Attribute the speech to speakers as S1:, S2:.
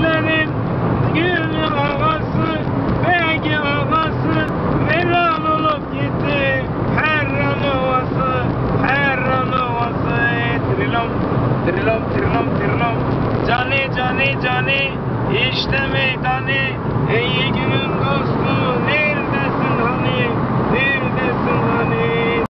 S1: Güllerin gül ağası, belki ağası veran olup gitti. Herran ovası, herran ovası. Trilom, trilom, trilom, trilom. Cani, cani, cani, işte meydanı.